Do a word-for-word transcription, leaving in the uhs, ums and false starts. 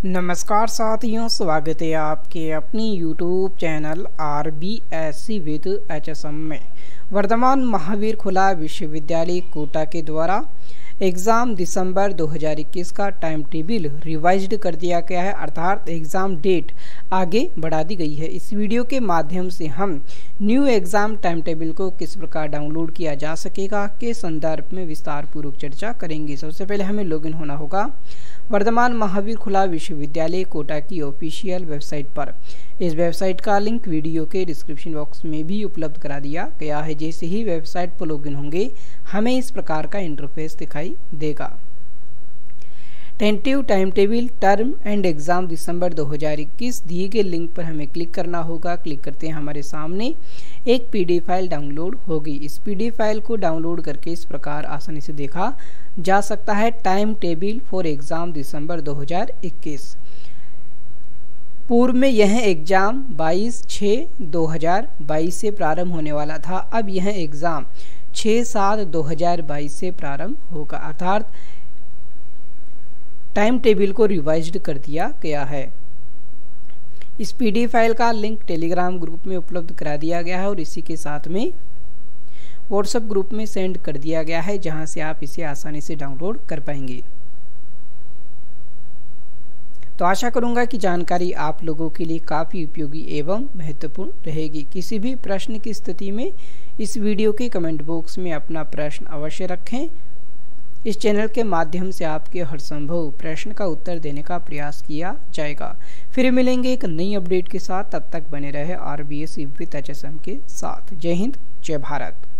नमस्कार साथियों, स्वागत है आपके अपनी YouTube channel R B S C with H S M में। वर्धमान महावीर खुला विश्वविद्यालय कोटा के द्वारा एग्ज़ाम दिसंबर दो हज़ार इक्कीस का टाइम टेबल रिवाइज्ड कर दिया गया है, अर्थात एग्ज़ाम डेट आगे बढ़ा दी गई है। इस वीडियो के माध्यम से हम न्यू एग्ज़ाम टाइम टेबल को किस प्रकार डाउनलोड किया जा सकेगा के संदर्भ में विस्तार पूर्वक चर्चा करेंगे। सबसे पहले हमें लॉगिन होना होगा वर्धमान महावीर खुला विश्वविद्यालय कोटा की ऑफिशियल वेबसाइट पर। इस वेबसाइट का लिंक वीडियो के डिस्क्रिप्शन बॉक्स में भी उपलब्ध करा दिया गया है। जैसे ही वेबसाइट पर लॉगिन होंगे हमें इस प्रकार का इंटरफेस दिखाई देगा। Tentative time table term end exam दिसंबर दो हज़ार इक्कीस दिए गए लिंक पर हमें क्लिक करना होगा। क्लिक करते हैं हमारे सामने एक पीडीएफ फाइल डाउनलोड होगी। इस पीडीएफ फाइल को डाउनलोड करके इस प्रकार आसानी से देखा जा सकता है। टाइम टेबल फॉर एग्ज़ाम दिसंबर दो हज़ार इक्कीस। पूर्व में यह एग्ज़ाम बाईस छः दो हज़ार बाईस से प्रारंभ होने वाला था। अब यह एग्ज़ाम छः सात दो हज़ार बाईस से प्रारंभ होगा, अर्थात टाइम टेबल को रिवाइज्ड कर दिया गया है। इस पीडीएफ फाइल का लिंक टेलीग्राम ग्रुप में उपलब्ध करा दिया गया है और इसी के साथ में व्हाट्सएप ग्रुप में सेंड कर दिया गया है, जहां से आप इसे आसानी से डाउनलोड कर पाएंगे। तो आशा करूंगा कि जानकारी आप लोगों के लिए काफ़ी उपयोगी एवं महत्वपूर्ण रहेगी। किसी भी प्रश्न की स्थिति में इस वीडियो के कमेंट बॉक्स में अपना प्रश्न अवश्य रखें। इस चैनल के माध्यम से आपके हर संभव प्रश्न का उत्तर देने का प्रयास किया जाएगा। फिर मिलेंगे एक नई अपडेट के साथ, तब तक बने रहे R B S C with H S M के साथ। जय हिंद, जय भारत।